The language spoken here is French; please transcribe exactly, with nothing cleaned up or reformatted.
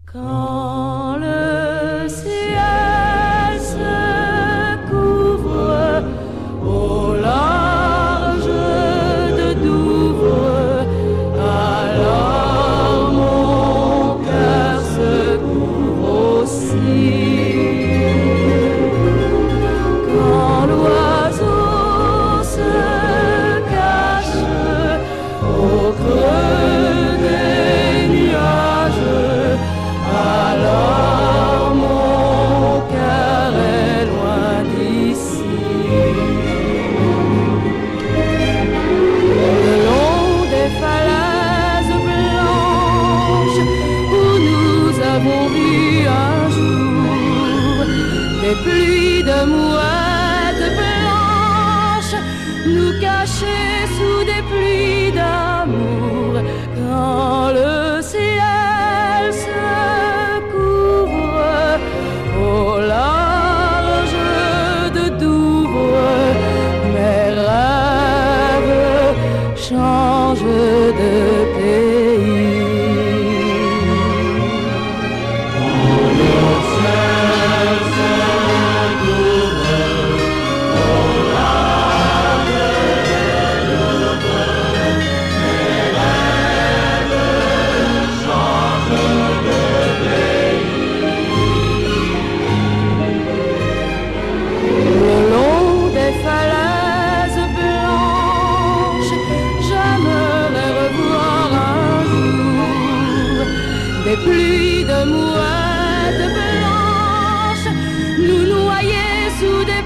Quand le ciel se couvre au large de Douvres, alors mon cœur se couvre aussi. Quand l'oiseau se cache au creux des nuages, alors mon cœur est loin d'ici. Le long des falaises blanches où nous avons vu un jour des pluies de mouettes blanches nous cacher sous des pluies d'amour. Quand le ciel se couvre au large de Douvres, mes rêves changent de pays. Le long des falaises blanches, j'aimerais revoir un jour des pluies de mouettes blanches nous noyer sous des